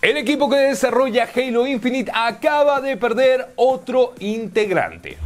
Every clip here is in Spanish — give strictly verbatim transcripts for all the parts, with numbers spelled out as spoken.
El equipo que desarrolla Halo Infinite acaba de perder otro integrante.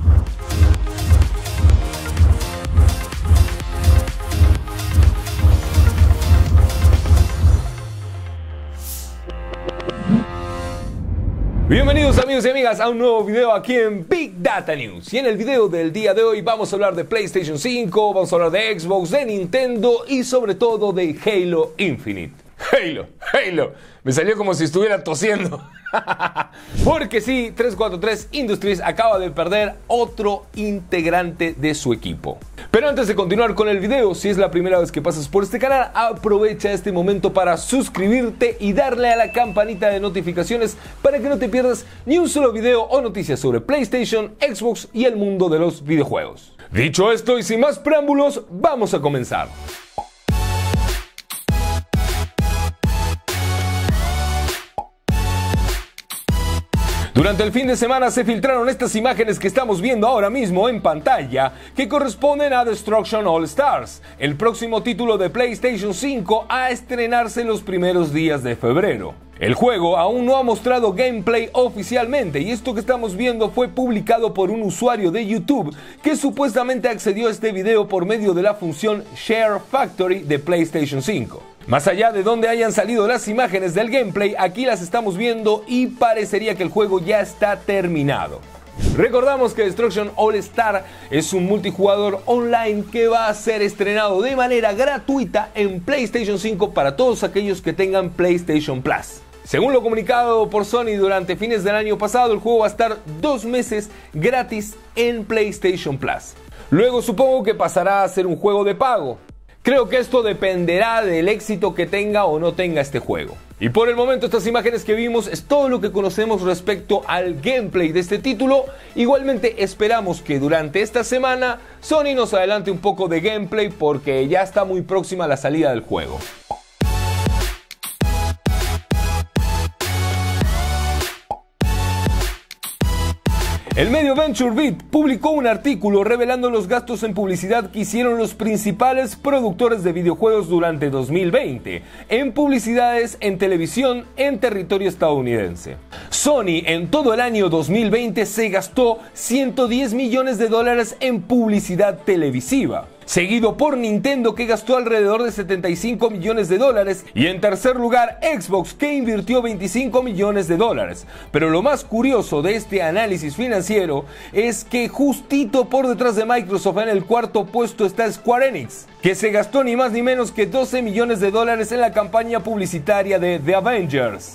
Bienvenidos amigos y amigas a un nuevo video aquí en Big Data News. Y en el video del día de hoy vamos a hablar de PlayStation cinco, vamos a hablar de Xbox, de Nintendo y sobre todo de Halo Infinite. Halo, Halo, me salió como si estuviera tosiendo. Porque sí, trescientos cuarenta y tres Industries acaba de perder otro integrante de su equipo. Pero antes de continuar con el video, si es la primera vez que pasas por este canal, aprovecha este momento para suscribirte y darle a la campanita de notificaciones para que no te pierdas ni un solo video o noticias sobre PlayStation, Xbox y el mundo de los videojuegos. Dicho esto y sin más preámbulos, vamos a comenzar. Durante el fin de semana se filtraron estas imágenes que estamos viendo ahora mismo en pantalla, que corresponden a Destruction All Stars, el próximo título de PlayStation cinco a estrenarse en los primeros días de febrero. El juego aún no ha mostrado gameplay oficialmente y esto que estamos viendo fue publicado por un usuario de YouTube que supuestamente accedió a este video por medio de la función Share Factory de PlayStation cinco. Más allá de donde hayan salido las imágenes del gameplay, aquí las estamos viendo y parecería que el juego ya está terminado. Recordamos que Destruction All Star es un multijugador online que va a ser estrenado de manera gratuita en PlayStation cinco para todos aquellos que tengan PlayStation Plus. Según lo comunicado por Sony durante fines del año pasado, el juego va a estar dos meses gratis en PlayStation Plus. Luego supongo que pasará a ser un juego de pago. Creo que esto dependerá del éxito que tenga o no tenga este juego. Y por el momento estas imágenes que vimos es todo lo que conocemos respecto al gameplay de este título. Igualmente esperamos que durante esta semana Sony nos adelante un poco de gameplay porque ya está muy próxima la salida del juego. El medio VentureBeat publicó un artículo revelando los gastos en publicidad que hicieron los principales productores de videojuegos durante dos mil veinte, en publicidades en televisión en territorio estadounidense. Sony en todo el año dos mil veinte se gastó ciento diez millones de dólares en publicidad televisiva, seguido por Nintendo que gastó alrededor de setenta y cinco millones de dólares y en tercer lugar Xbox que invirtió veinticinco millones de dólares. Pero lo más curioso de este análisis financiero es que justito por detrás de Microsoft en el cuarto puesto está Square Enix, que se gastó ni más ni menos que doce millones de dólares en la campaña publicitaria de The Avengers.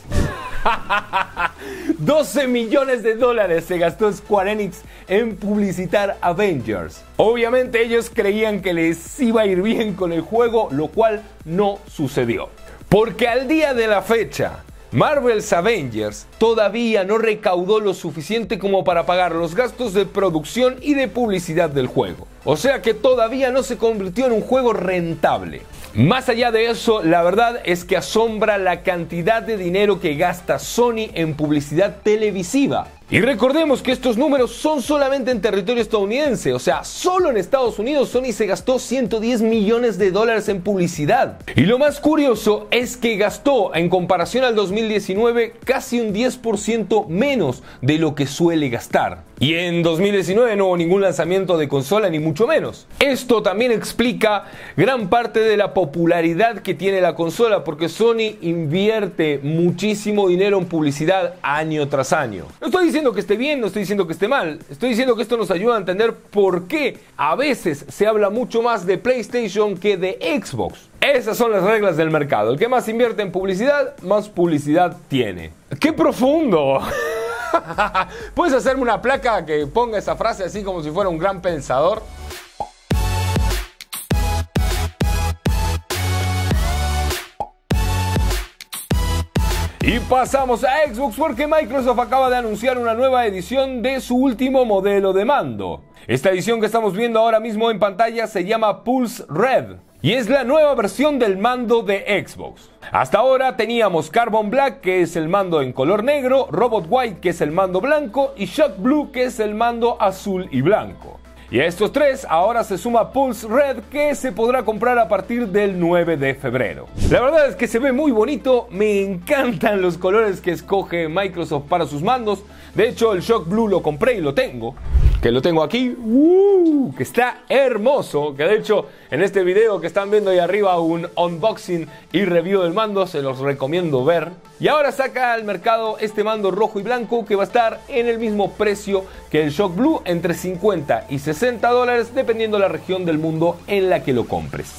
doce millones de dólares se gastó Square Enix en publicitar Avengers. Obviamente ellos creían que les iba a ir bien con el juego, lo cual no sucedió. Porque al día de la fecha, Marvel's Avengers todavía no recaudó lo suficiente como para pagar los gastos de producción y de publicidad del juego. O sea que todavía no se convirtió en un juego rentable. Más allá de eso, la verdad es que asombra la cantidad de dinero que gasta Sony en publicidad televisiva. Y recordemos que estos números son solamente en territorio estadounidense, o sea, solo en Estados Unidos Sony se gastó ciento diez millones de dólares en publicidad. Y lo más curioso es que gastó, en comparación al dos mil diecinueve, casi un diez por ciento menos de lo que suele gastar. Y en dos mil diecinueve no hubo ningún lanzamiento de consola, ni mucho menos. Esto también explica gran parte de la popularidad que tiene la consola, porque Sony invierte muchísimo dinero en publicidad año tras año. No estoy diciendo que esté bien, no estoy diciendo que esté mal, estoy diciendo que esto nos ayuda a entender por qué a veces se habla mucho más de PlayStation que de Xbox. Esas son las reglas del mercado. El que más invierte en publicidad, más publicidad tiene. ¡Qué profundo! ¿Puedes hacerme una placa que ponga esa frase así como si fuera un gran pensador? Y pasamos a Xbox porque Microsoft acaba de anunciar una nueva edición de su último modelo de mando. Esta edición que estamos viendo ahora mismo en pantalla se llama Pulse Red y es la nueva versión del mando de Xbox. Hasta ahora teníamos Carbon Black, que es el mando en color negro, Robot White, que es el mando blanco, y Shock Blue, que es el mando azul y blanco. Y a estos tres ahora se suma Pulse Red, que se podrá comprar a partir del nueve de febrero. La verdad es que se ve muy bonito, me encantan los colores que escoge Microsoft para sus mandos. De hecho, el Shock Blue lo compré y lo tengo, que lo tengo aquí, uh, que está hermoso, que de hecho en este video que están viendo ahí arriba un unboxing y review del mando, se los recomiendo ver. Y ahora saca al mercado este mando rojo y blanco que va a estar en el mismo precio que el Shock Blue, entre cincuenta y sesenta dólares dependiendo de la región del mundo en la que lo compres.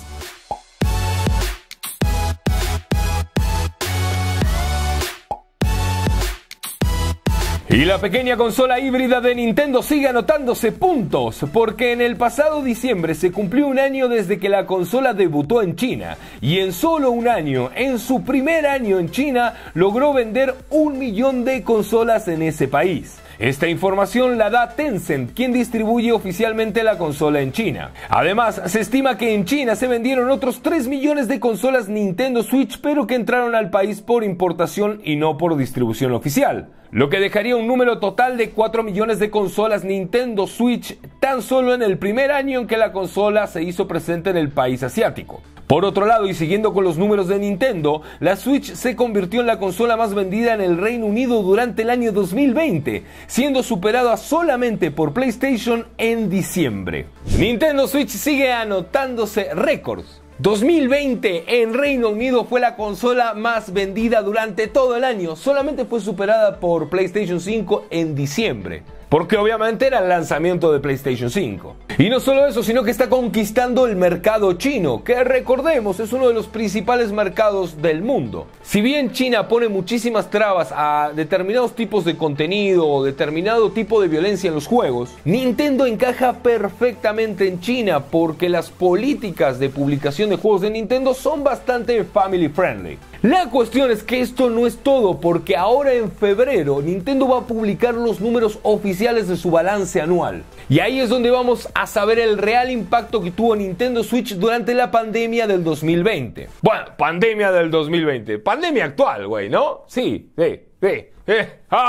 Y la pequeña consola híbrida de Nintendo sigue anotándose puntos, porque en el pasado diciembre se cumplió un año desde que la consola debutó en China, y en solo un año, en su primer año en China, logró vender un millón de consolas en ese país. Esta información la da Tencent, quien distribuye oficialmente la consola en China. Además, se estima que en China se vendieron otros tres millones de consolas Nintendo Switch, pero que entraron al país por importación y no por distribución oficial, lo que dejaría un número total de cuatro millones de consolas Nintendo Switch tan solo en el primer año en que la consola se hizo presente en el país asiático. Por otro lado, y siguiendo con los números de Nintendo, la Switch se convirtió en la consola más vendida en el Reino Unido durante el año dos mil veinte, siendo superada solamente por PlayStation en diciembre. Nintendo Switch sigue anotándose récords. dos mil veinte en Reino Unido fue la consola más vendida durante todo el año, solamente fue superada por PlayStation cinco en diciembre, porque obviamente era el lanzamiento de PlayStation cinco. Y no solo eso, sino que está conquistando el mercado chino, que recordemos es uno de los principales mercados del mundo. Si bien China pone muchísimas trabas a determinados tipos de contenido o determinado tipo de violencia en los juegos, Nintendo encaja perfectamente en China porque las políticas de publicación de juegos de Nintendo son bastante family friendly. La cuestión es que esto no es todo, porque ahora en febrero Nintendo va a publicar los números oficiales de su balance anual. Y ahí es donde vamos a saber el real impacto que tuvo Nintendo Switch durante la pandemia del dos mil veinte. Bueno, pandemia del dos mil veinte. Pandemia actual, güey, ¿no? Sí, sí, sí. Eh.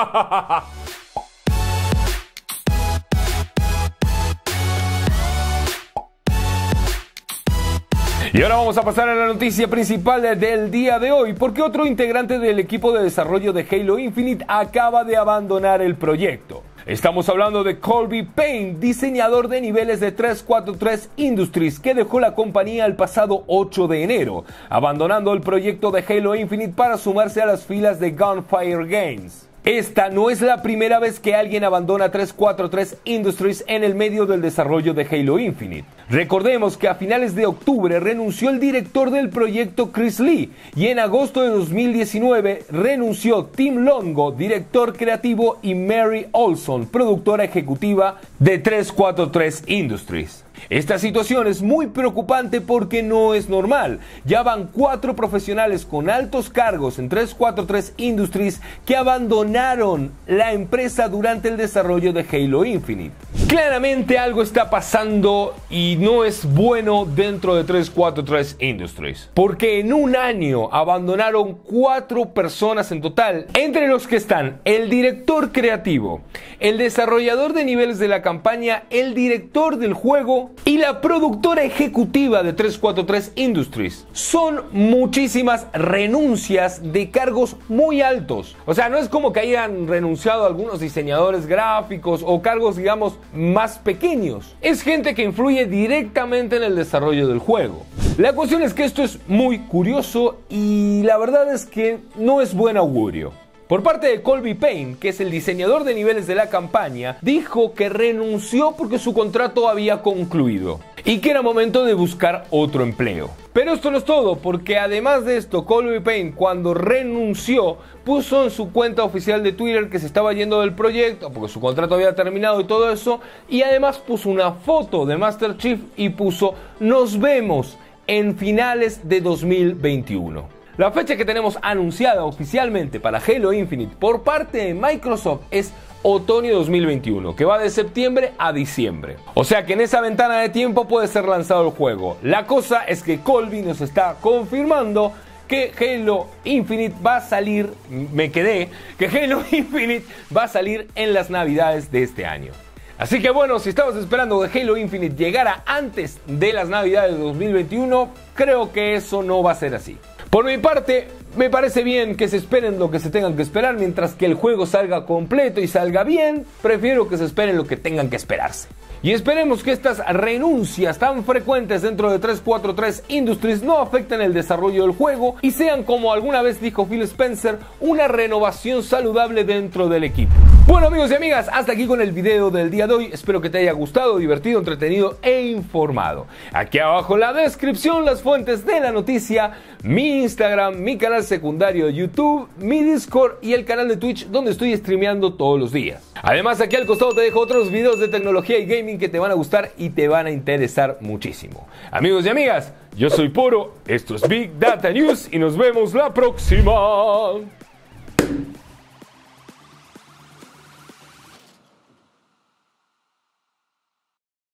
Y ahora vamos a pasar a la noticia principal del día de hoy, porque otro integrante del equipo de desarrollo de Halo Infinite acaba de abandonar el proyecto. Estamos hablando de Colby Payne, diseñador de niveles de trescientos cuarenta y tres Industries, que dejó la compañía el pasado ocho de enero, abandonando el proyecto de Halo Infinite para sumarse a las filas de Gunfire Games. Esta no es la primera vez que alguien abandona trescientos cuarenta y tres Industries en el medio del desarrollo de Halo Infinite. Recordemos que a finales de octubre renunció el director del proyecto Chris Lee, y en agosto de dos mil diecinueve renunció Tim Longo, director creativo, y Mary Olson, productora ejecutiva de trescientos cuarenta y tres Industries. Esta situación es muy preocupante porque no es normal. Ya van cuatro profesionales con altos cargos en trescientos cuarenta y tres Industries que abandonaron la empresa durante el desarrollo de Halo Infinite. Claramente algo está pasando y no es bueno dentro de trescientos cuarenta y tres Industries, porque en un año abandonaron cuatro personas en total, entre los que están el director creativo, el desarrollador de niveles de la campaña, el director del juego y la productora ejecutiva de trescientos cuarenta y tres Industries. Son muchísimas renuncias de cargos muy altos. O sea, no es como que hayan renunciado algunos diseñadores gráficos o cargos, digamos, más pequeños. Es gente que influye directamente en el desarrollo del juego. La cuestión es que esto es muy curioso y la verdad es que no es buen augurio. Por parte de Colby Payne, que es el diseñador de niveles de la campaña, dijo que renunció porque su contrato había concluido y que era momento de buscar otro empleo. Pero esto no es todo, porque además de esto, Colby Payne, cuando renunció, puso en su cuenta oficial de Twitter que se estaba yendo del proyecto porque su contrato había terminado y todo eso, y además puso una foto de Master Chief y puso "Nos vemos en finales de dos mil veintiuno". La fecha que tenemos anunciada oficialmente para Halo Infinite por parte de Microsoft es otoño dos mil veintiuno, que va de septiembre a diciembre. O sea que en esa ventana de tiempo puede ser lanzado el juego. La cosa es que Colby nos está confirmando que Halo Infinite va a salir, me quedé, que Halo Infinite va a salir en las navidades de este año. Así que bueno, si estabas esperando que Halo Infinite llegara antes de las navidades de dos mil veintiuno, creo que eso no va a ser así. Por mi parte, me parece bien que se esperen lo que se tengan que esperar, mientras que el juego salga completo y salga bien, prefiero que se esperen lo que tengan que esperarse. Y esperemos que estas renuncias tan frecuentes dentro de trescientos cuarenta y tres Industries no afecten el desarrollo del juego y sean, como alguna vez dijo Phil Spencer, una renovación saludable dentro del equipo. Bueno, amigos y amigas, hasta aquí con el video del día de hoy. Espero que te haya gustado, divertido, entretenido e informado. Aquí abajo en la descripción las fuentes de la noticia, mi Instagram, mi canal secundario de YouTube, mi Discord y el canal de Twitch donde estoy streameando todos los días. Además, aquí al costado te dejo otros videos de tecnología y gaming que te van a gustar y te van a interesar muchísimo. Amigos y amigas, yo soy Poro, esto es Big Data News y nos vemos la próxima.